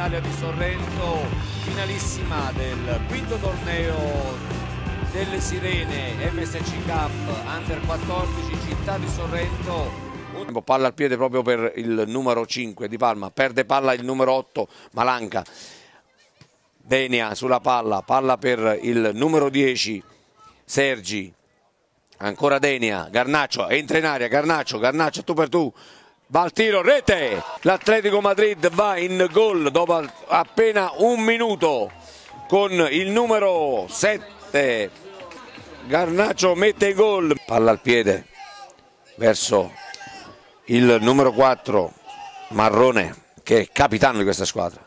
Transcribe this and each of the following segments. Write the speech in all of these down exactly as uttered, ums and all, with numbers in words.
Italia di Sorrento, finalissima del quinto torneo delle Sirene M S C Cup Under quattordici Città di Sorrento. Palla al piede proprio per il numero cinque di Palma, perde palla il numero otto Malanca. Denia sulla palla, palla per il numero dieci Sergi, ancora Denia, Garnaccio entra in aria, Garnaccio, Garnaccio tu per tu, va al tiro, rete, l'Atletico Madrid va in gol dopo appena un minuto con il numero sette, Garnaccio mette gol, palla al piede verso il numero quattro Marrone che è capitano di questa squadra,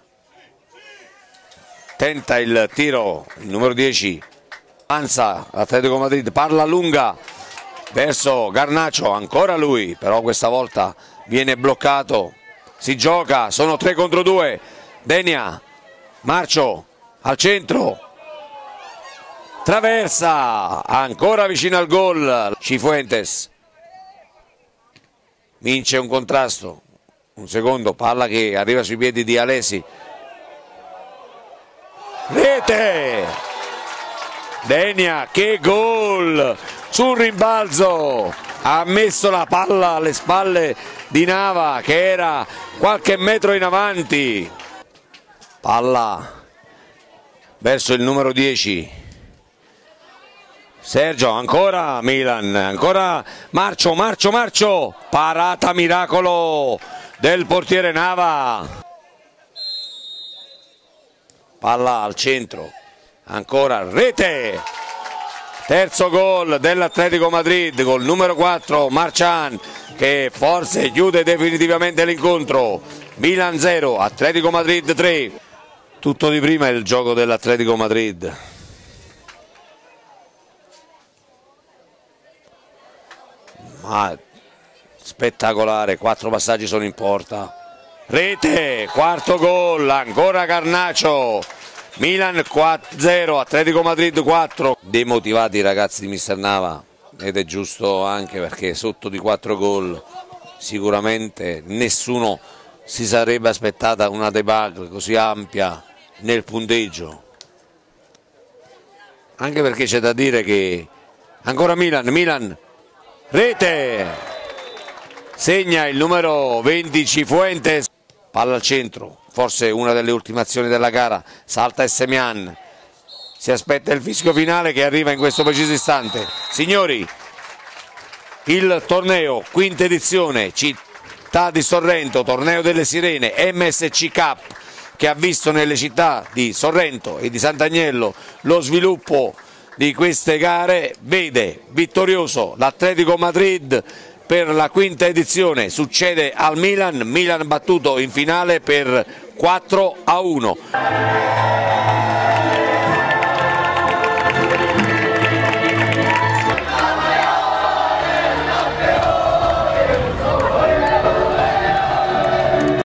tenta il tiro il numero dieci, avanza l'Atletico Madrid, palla lunga verso Garnaccio, ancora lui, però questa volta viene bloccato, si gioca, sono tre contro due, Denia, Marcio al centro, traversa, ancora vicino al gol, Cifuentes vince un contrasto, un secondo, palla che arriva sui piedi di Alesi, rete, Denia, che gol, sul rimbalzo, ha messo la palla alle spalle di Nava che era qualche metro in avanti, palla verso il numero dieci, Sergio, ancora Milan, ancora Marcio, Marcio, Marcio, parata miracolo del portiere Nava, palla al centro, ancora rete, terzo gol dell'Atletico Madrid col numero quattro Marcian che forse chiude definitivamente l'incontro, Milan zero, Atletico Madrid tre, tutto di prima il gioco dell'Atletico Madrid. Ma spettacolare, quattro passaggi sono in porta, rete, quarto gol, ancora Garnaccio, Milan quattro zero, Atletico Madrid quattro, demotivati i ragazzi di mister Nava ed è giusto anche perché sotto di quattro gol sicuramente nessuno si sarebbe aspettata una debacle così ampia nel punteggio, anche perché c'è da dire che ancora Milan, Milan rete, segna il numero venti Cifuentes, palla al centro, forse una delle ultime azioni della gara, salta Essemian, si aspetta il fischio finale che arriva in questo preciso istante. Signori, il torneo, quinta edizione, Città di Sorrento, torneo delle Sirene M S C Cup, che ha visto nelle città di Sorrento e di Sant'Agnello lo sviluppo di queste gare, vede vittorioso l'Atletico Madrid per la quinta edizione, succede al Milan, Milan battuto in finale per quattro a uno.